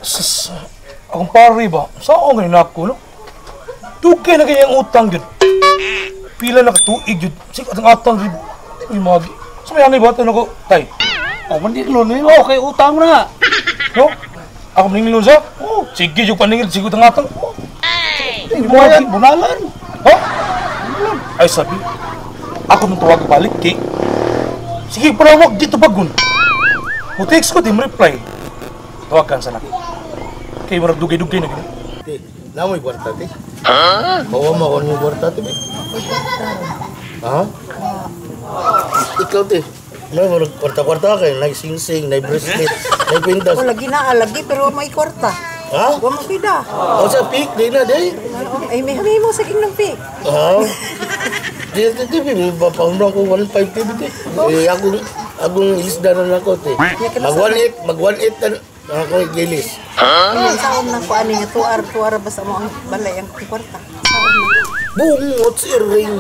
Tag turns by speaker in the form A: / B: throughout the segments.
A: Sus, akong pare ba? Saan ako ngayon ako, no? Dugay na kanyang utang yun. Pila na katuig yun. Sige, atang atang rin. Uy, magi. Sa may anay ba ito na ko? Tay.
B: Mandi ko nun. Okay, utang mo na nga.
A: No? Ako maningil nun siya? Oo. Sige, yung paningil. Sige, atang atang.
B: Bumayan, bunalan.
A: Ha? Ay, sabi. Ako nung tawag balik, kay. Sige, panawag dito bagun. Text ko, di mo reply. Tawagan sana. Kay marag dugay-dugay na gano'n.
C: Ti, namoy kwarta, ti? Ha? Bawa mo ako yung kwarta, ti, be? Ha? Ikaw, ti. May mo kwarta-kwarta kayo, nag-sing-sing, nag-bracelet, nag-pintas.
D: Wala ginaalagi pero may kwarta.
C: Ha?
D: Wala mo pida.
C: O sa peak, di na, di?
D: Ay, may mo sa ng pig.
C: Ha? Di, may papaunang ko 1.5, ti. Agong ilisda na ako, ti. Mag-1.8 na ako igilis.
D: Ay, saom na ko ani nga tuar basta mo ang balay ang kwarta. Saom na.
C: Bungot si Ring.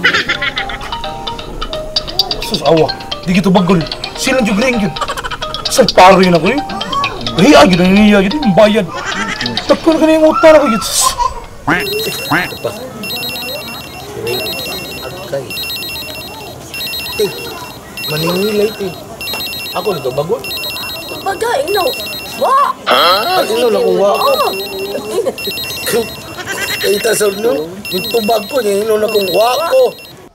A: Sus, awa. Di gitu bagol. Silang juga ring yun. Saan paro yun ako yun? Hiya yun, hiya yun. Yung bayad. Takon ka na yung utang ako yun.
C: Ring. Agkay. Ti, maningilay, ti. Ako nito bagol.
D: Bagay, no. Wa!
C: Ang ino na kung wako. Eh, tasod nun, yung tubag ko, yung ino na kung wako.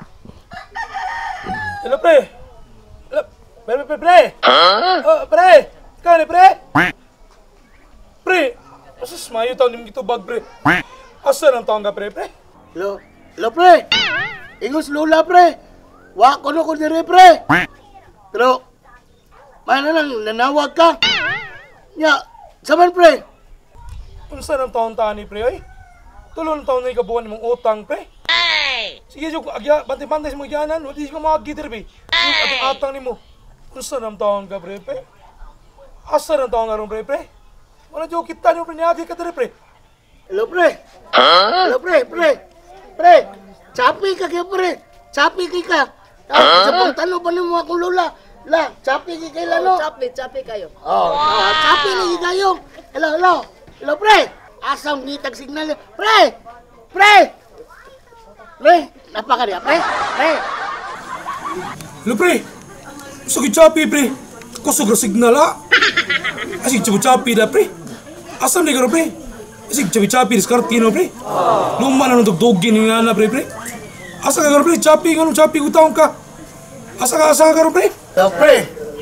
A: Hello, pre. Hello, pre. Oh, pre. Ikaw ni, pre. Pre. Asus, mayo taon yung gitubag, pre. Asa ng taon ka, pre?
C: Hello, pre. Ingos lula, pre. Wako na ko dire, pre. Pero, mana lang, nanawag ka. Nya, saman, pre.
A: Unsa ng taon-taon ni, pre, ay? Tulong taon na ikabuhan mong utang, pre. Sige, Jok, bantay-bantay sa mga gyanan. Hindi ka makagitir, pre. Sige, atong atang ni mo. Unsa ng taon ka, pre? Asa ng taon nga ron, pre? Wala, Jok, kita niyo, pre, niyagi ka, pre.
C: Hello, pre. Hello, pre. Pre, chapi ka kaya, pre. Chapi ka. Sa pagtano pa mo akong lola. La, chapi ka kay lalo.
D: Chapi kayo.
C: Chapi lagi kayo. Hello, pre. Asam nitag signal. Pre, napaka dia, pre.
A: Hello, pre. Sige, chapi, pre. Kusog na signal, ha? Asig, chapi da, pre. Asam ni ka, pre. Asig, chapi, diskartino, pre. Luma na nung dugdugin ni Nana, pre. Asa ka, pre. Chapi, utang ka. Asa ka, pre.
C: Pre.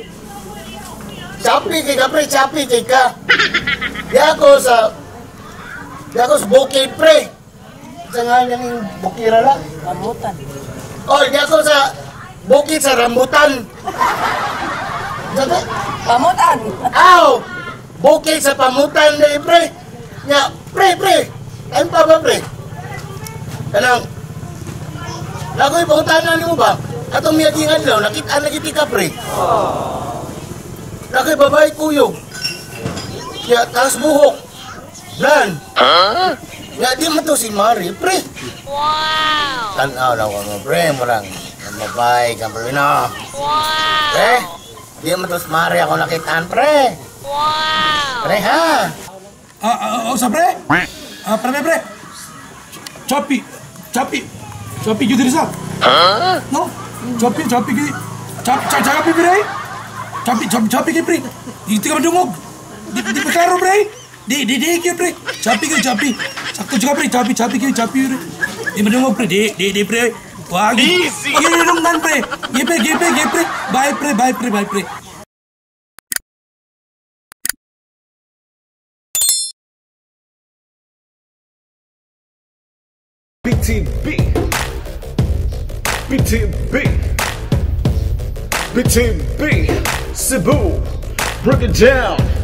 C: Chapi ka. Di ako sa bukid, pre. Sa nga yung bukira lang.
D: Rambutan.
C: Oh, di ako sa bukid sa rambutan. Sabi?
D: Pamutan.
C: Aw! Bukid sa pamutan na pre. Nga, pre. Ayun pa ba, pre? Kanang, nako'y pangutanan mo ba? Atong miyagingan lang, nakita ka, pre. Nako'y babae kuyog. Kaya, taas buhok. Blan. Nga, di mo to si Mari, pre. Wow! Tanaw na ko mo, pre. Marang, babae ka, pre, no? Wow! Pre, di mo to si Mari ako nakitaan, pre. Wow! Pre, ha?
A: Sa pre? Pre. Chapi gitu sa. No? Chapi gitu. Chapi, pre. Chapi gitu, pre. Itu ka madungog. Di pekaro, pre. Di pre. Chapi. Sakto juga, pre. Chapi gitu. Di madungog, pre. Di pre. Wah, easy. Ini dong dan, pre. Gepe. Bye, pre.
E: BTB, Cebu, break it down.